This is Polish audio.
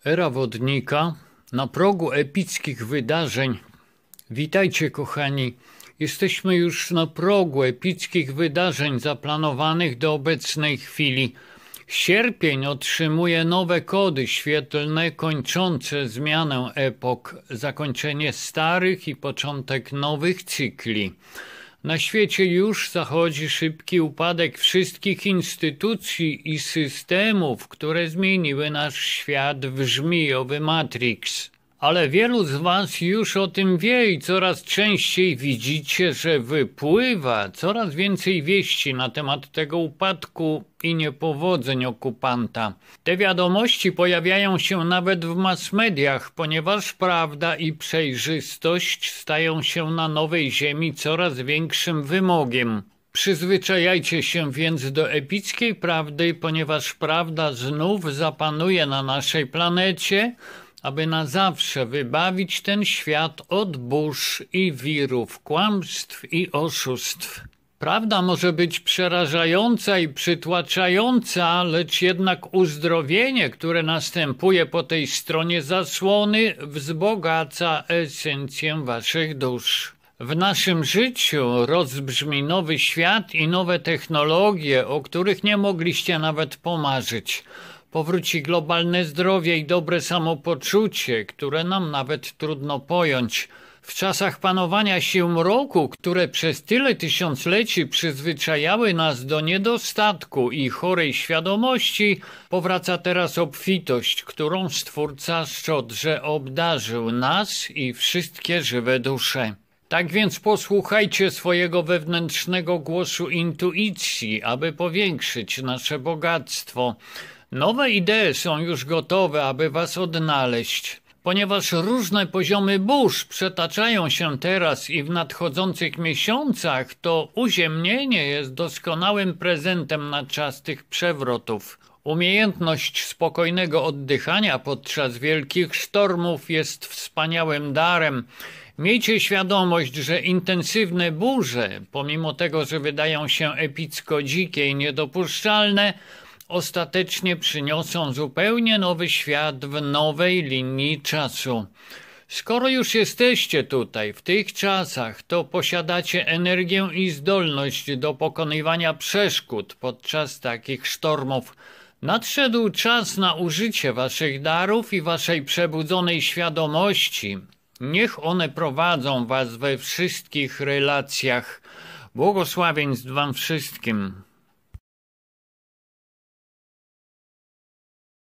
Era wodnika na progu epickich wydarzeń. Witajcie, kochani. Jesteśmy już na progu epickich wydarzeń zaplanowanych do obecnej chwili. Sierpień otrzymuje nowe kody świetlne kończące zmianę epok, zakończenie starych i początek nowych cykli. Na świecie już zachodzi szybki upadek wszystkich instytucji i systemów, które zmieniły nasz świat w żmijowy Matrix. Ale wielu z was już o tym wie i coraz częściej widzicie, że wypływa coraz więcej wieści na temat tego upadku i niepowodzeń okupanta. Te wiadomości pojawiają się nawet w mass mediach, ponieważ prawda i przejrzystość stają się na nowej ziemi coraz większym wymogiem. Przyzwyczajajcie się więc do epickiej prawdy, ponieważ prawda znów zapanuje na naszej planecie, aby na zawsze wybawić ten świat od burz i wirów, kłamstw i oszustw. Prawda może być przerażająca i przytłaczająca, lecz jednak uzdrowienie, które następuje po tej stronie zasłony, wzbogaca esencję waszych dusz. W naszym życiu rozbrzmi nowy świat i nowe technologie, o których nie mogliście nawet pomarzyć. Powróci globalne zdrowie i dobre samopoczucie, które nam nawet trudno pojąć. W czasach panowania sił mroku, które przez tyle tysiącleci przyzwyczajały nas do niedostatku i chorej świadomości, powraca teraz obfitość, którą Stwórca szczodrze obdarzył nas i wszystkie żywe dusze. Tak więc posłuchajcie swojego wewnętrznego głosu intuicji, aby powiększyć nasze bogactwo. Nowe idee są już gotowe, aby was odnaleźć. Ponieważ różne poziomy burz przetaczają się teraz i w nadchodzących miesiącach, to uziemnienie jest doskonałym prezentem na czas tych przewrotów. Umiejętność spokojnego oddychania podczas wielkich sztormów jest wspaniałym darem. Miejcie świadomość, że intensywne burze, pomimo tego, że wydają się epicko dzikie i niedopuszczalne, ostatecznie przyniosą zupełnie nowy świat w nowej linii czasu. Skoro już jesteście tutaj, w tych czasach, to posiadacie energię i zdolność do pokonywania przeszkód podczas takich sztormów. Nadszedł czas na użycie waszych darów i waszej przebudzonej świadomości. Niech one prowadzą was we wszystkich relacjach. Błogosławieństw wam wszystkim.